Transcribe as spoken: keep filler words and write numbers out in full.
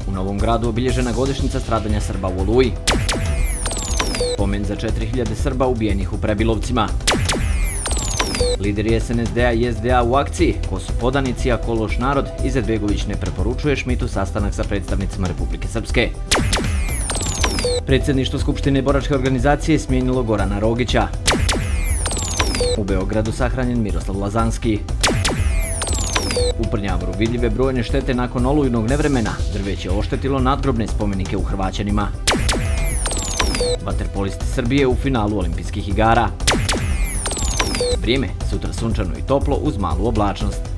U Novom Gradu obilježena godišnjica stradanja Srba u Oluji. Spomen za četiri hiljade Srba ubijenih u Prebilovcima. Lideri S N S D-a i S D A u akciji, ko su podanici, a ko loš narod, Izetbegović ne preporučuje Šmitu sastanak sa predstavnicima Republike Srpske. Predsjedništvo Skupštine boračke organizacije smijenilo Gorana Rogića. U Beogradu sahranjen Miroslav Lazanski. U Prnjavoru vidljive brojne štete nakon olujnog nevremena, drveće oštetilo nadgrobne spomenike u Hrvaćanima. Vaterpolisti Srbije u finalu olimpijskih igara. Vrijeme, sutra sunčano i toplo uz malu oblačnost.